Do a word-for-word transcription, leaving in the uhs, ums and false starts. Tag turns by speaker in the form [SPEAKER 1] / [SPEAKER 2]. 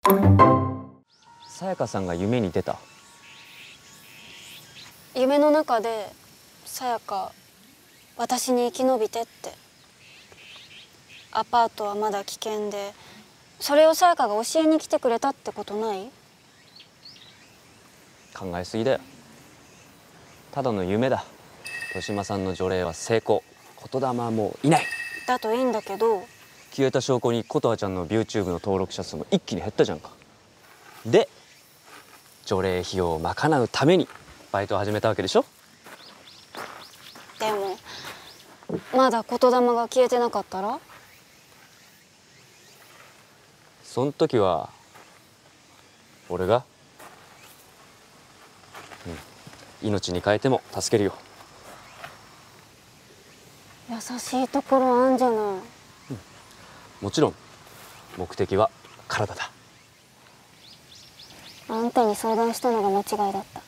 [SPEAKER 1] さやかさんが夢に出た。
[SPEAKER 2] 夢の中でさやか私に生き延びてって。アパートはまだ危険で、それをさやかが教えに来てくれたってことない？
[SPEAKER 1] 考えすぎだよ。ただの夢だ。豊島さんの除霊は成功。言霊はもういない。
[SPEAKER 2] だといいんだけど。
[SPEAKER 1] 消えた証拠に琴葉ちゃんの ビューチューブ の登録者数も一気に減ったじゃんか。で除霊費用を賄うためにバイトを始めたわけでしょ。
[SPEAKER 2] でもまだ言霊が消えてなかったら？
[SPEAKER 1] そん時は俺が、うん、命に代えても助けるよ。
[SPEAKER 2] 優しいところあんじゃない。うん、
[SPEAKER 1] もちろん目的は体だ。
[SPEAKER 2] あんたに相談したのが間違いだった。